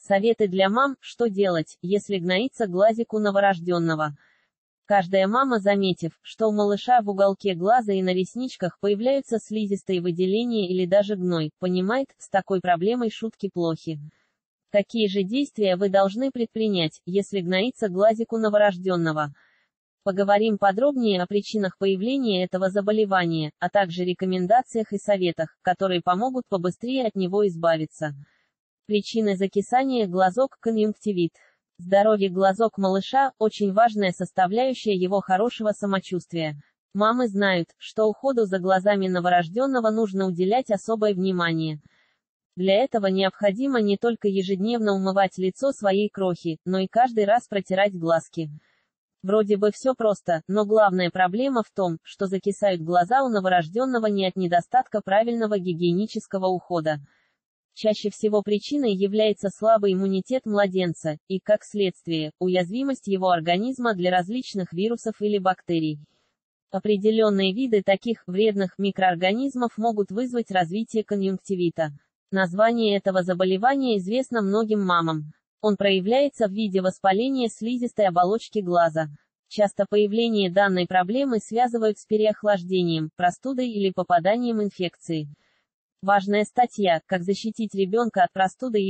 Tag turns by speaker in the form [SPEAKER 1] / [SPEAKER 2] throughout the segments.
[SPEAKER 1] Советы для мам: что делать, если гноится глазик у новорожденного. Каждая мама, заметив, что у малыша в уголке глаза и на ресничках появляются слизистые выделения или даже гной, понимает, с такой проблемой шутки плохи. Какие же действия вы должны предпринять, если гноится глазик у новорожденного? Поговорим подробнее о причинах появления этого заболевания, а также рекомендациях и советах, которые помогут побыстрее от него избавиться. Причины закисания глазок, конъюнктивит. Здоровье глазок малыша – очень важная составляющая его хорошего самочувствия. Мамы знают, что уходу за глазами новорожденного нужно уделять особое внимание. Для этого необходимо не только ежедневно умывать лицо своей крохи, но и каждый раз протирать глазки. Вроде бы все просто, но главная проблема в том, что закисают глаза у новорожденного не от недостатка правильного гигиенического ухода. Чаще всего причиной является слабый иммунитет младенца, и, как следствие, уязвимость его организма для различных вирусов или бактерий. Определенные виды таких вредных микроорганизмов могут вызвать развитие конъюнктивита. Название этого заболевания известно многим мамам. Он проявляется в виде воспаления слизистой оболочки глаза. Часто появление данной проблемы связывают с переохлаждением, простудой или попаданием инфекции. Важная статья: как защитить ребенка от простуды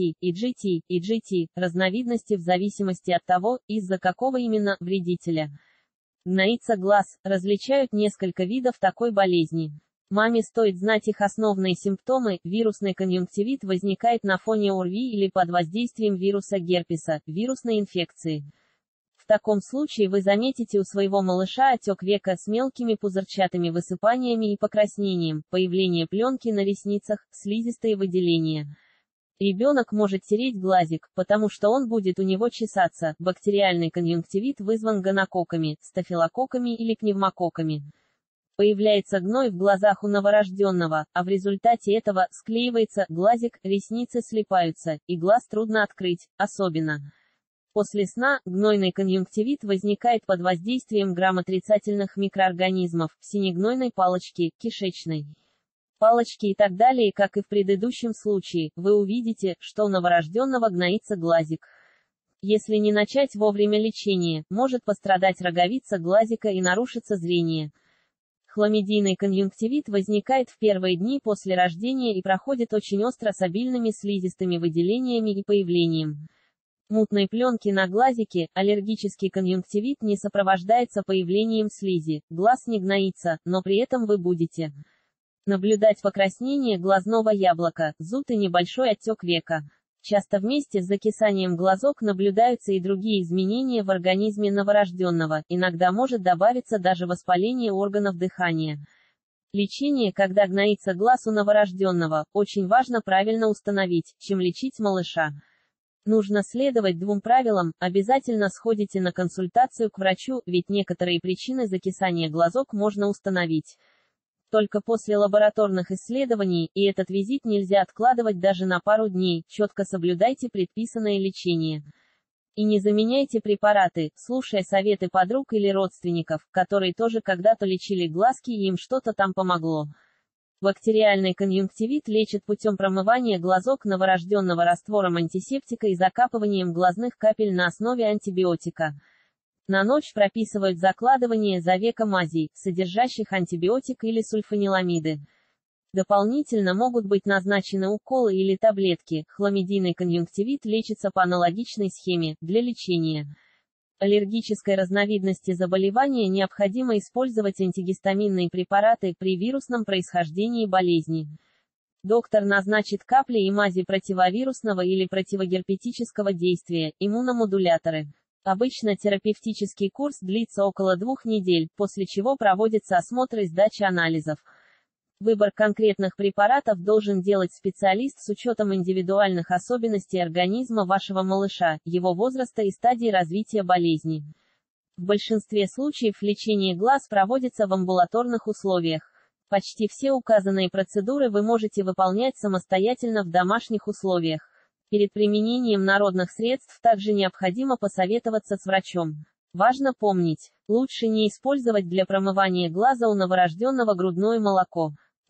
[SPEAKER 1] EGT, разновидности в зависимости от того, из-за какого именно вредителя. Гноится глаз. Различают несколько видов такой болезни. Маме стоит знать их основные симптомы. Вирусный конъюнктивит возникает на фоне ОРВИ или под воздействием вируса герпеса, вирусной инфекции. В таком случае вы заметите у своего малыша отек века с мелкими пузырчатыми высыпаниями и покраснением, появление пленки на ресницах, слизистые выделения. Ребенок может тереть глазик, потому что он будет у него чесаться. Бактериальный конъюнктивит вызван гонококками, стафилококками или пневмококками. Появляется гной в глазах у новорожденного, а в результате этого склеивается глазик, ресницы слипаются, и глаз трудно открыть, особенно после сна. Гнойный конъюнктивит возникает под воздействием грамотрицательных микроорганизмов, синегнойной палочки, кишечной палочки и так далее. Как и в предыдущем случае, вы увидите, что у новорожденного гноится глазик. Если не начать вовремя лечение, может пострадать роговица глазика и нарушится зрение. Хламидийный конъюнктивит возникает в первые дни после рождения и проходит очень остро с обильными слизистыми выделениями и появлением мутной пленки на глазике. Аллергический конъюнктивит не сопровождается появлением слизи, глаз не гноится, но при этом вы будете наблюдать покраснение глазного яблока, зуд и небольшой отек века. Часто вместе с закисанием глазок наблюдаются и другие изменения в организме новорожденного, иногда может добавиться даже воспаление органов дыхания. Лечение, когда гноится глаз у новорожденного, очень важно правильно установить, чем лечить малыша. Нужно следовать двум правилам: обязательно сходите на консультацию к врачу, ведь некоторые причины закисания глазок можно установить только после лабораторных исследований, и этот визит нельзя откладывать даже на пару дней. Четко соблюдайте предписанное лечение. И не заменяйте препараты, слушая советы подруг или родственников, которые тоже когда-то лечили глазки и им что-то там помогло. Бактериальный конъюнктивит лечат путем промывания глазок новорожденного раствором антисептика и закапыванием глазных капель на основе антибиотика. На ночь прописывают закладывание за века мазей, содержащих антибиотик или сульфаниламиды. Дополнительно могут быть назначены уколы или таблетки. Хламидийный конъюнктивит лечится по аналогичной схеме. Для лечения аллергической разновидности заболевания необходимо использовать антигистаминные препараты при вирусном происхождении болезни. Доктор назначит капли и мази противовирусного или противогерпетического действия, иммуномодуляторы. Обычно терапевтический курс длится около 2 недель, после чего проводится осмотр и сдача анализов. Выбор конкретных препаратов должен делать специалист с учетом индивидуальных особенностей организма вашего малыша, его возраста и стадии развития болезни. В большинстве случаев лечение глаз проводится в амбулаторных условиях. Почти все указанные процедуры вы можете выполнять самостоятельно в домашних условиях. Перед применением народных средств также необходимо посоветоваться с врачом. Важно помнить, лучше не использовать для промывания глаза у новорожденного грудное молоко.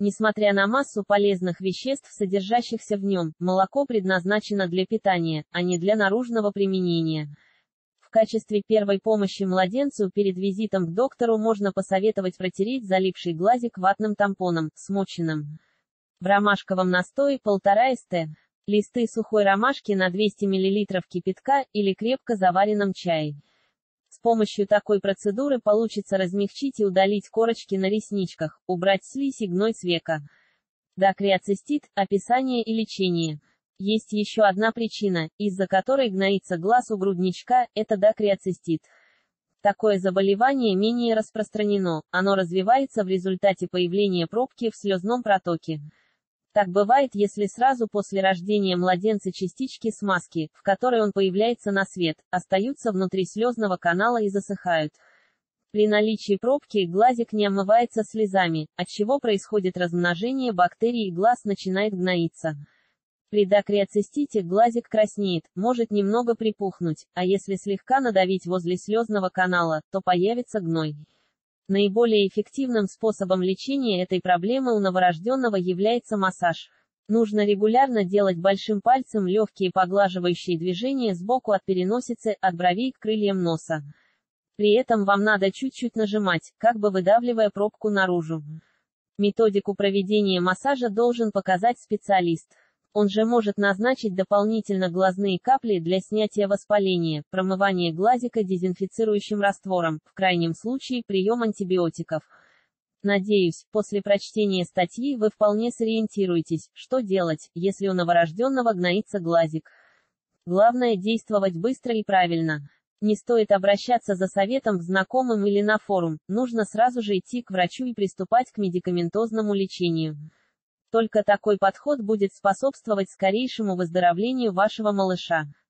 [SPEAKER 1] Несмотря на массу полезных веществ, содержащихся в нем, молоко предназначено для питания, а не для наружного применения. В качестве первой помощи младенцу перед визитом к доктору можно посоветовать протереть залипший глазик ватным тампоном, смоченным в ромашковом настое 1,5 ст. Листы сухой ромашки на 200 мл кипятка или крепко заваренном чае. С помощью такой процедуры получится размягчить и удалить корочки на ресничках, убрать слизь и гной с века. Дакриоцистит, описание и лечение. Есть еще одна причина, из-за которой гноится глаз у грудничка, это дакриоцистит. Такое заболевание менее распространено, оно развивается в результате появления пробки в слезном протоке. Так бывает, если сразу после рождения младенца частички смазки, в которой он появляется на свет, остаются внутри слезного канала и засыхают. При наличии пробки глазик не омывается слезами, отчего происходит размножение бактерий и глаз начинает гноиться. При дакриоцистите глазик краснеет, может немного припухнуть, а если слегка надавить возле слезного канала, то появится гной. Наиболее эффективным способом лечения этой проблемы у новорожденного является массаж. Нужно регулярно делать большим пальцем легкие поглаживающие движения сбоку от переносицы, от бровей к крыльям носа. При этом вам надо чуть-чуть нажимать, как бы выдавливая пробку наружу. Методику проведения массажа должен показать специалист. Он же может назначить дополнительно глазные капли для снятия воспаления, промывание глазика дезинфицирующим раствором, в крайнем случае прием антибиотиков. Надеюсь, после прочтения статьи вы вполне сориентируетесь, что делать, если у новорожденного гноится глазик. Главное действовать быстро и правильно. Не стоит обращаться за советом к знакомым или на форум, нужно сразу же идти к врачу и приступать к медикаментозному лечению. Только такой подход будет способствовать скорейшему выздоровлению вашего малыша.